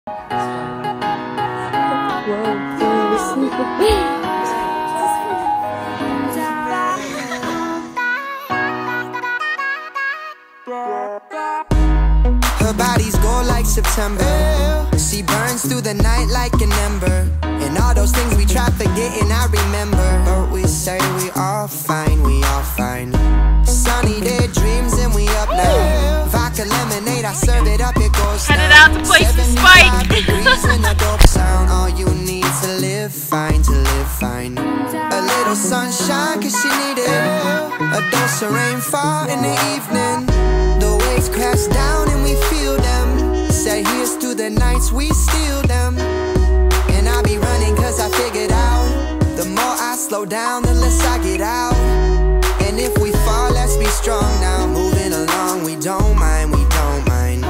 Her body's gold like September. She burns through the night like an ember. And all those things we try forgetting, I remember. But we say we all fine, we all fine. Sunny day dreams and we up now. Vodka lemonade, I serve it up, it goes down. Headed out to play some Spike. degrees and a dope sound. All you need to live fine, to live fine. A little sunshine, cause she needed a dose of rainfall in the evening. The waves crash down and we feel them. Say here's to the nights we steal them. And I be running cause I figured out, the more I slow down, the less I get out. And if we fall, let's be strong now. Moving along, we don't mind, we don't mind.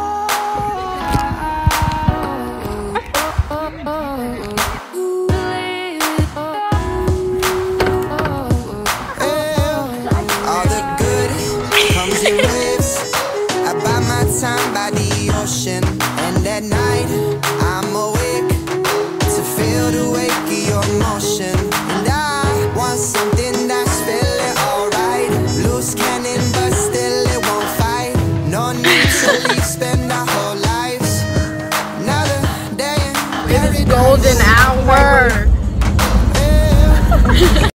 All the good comes in waves. I buy my time by the ocean. And at night, I'm awake to feel the wake of your motion. And I want something that's feeling alright. Loose cannon, but still it won't fight. No need to leave, spend our whole lives. Another day in paradise. Golden hour.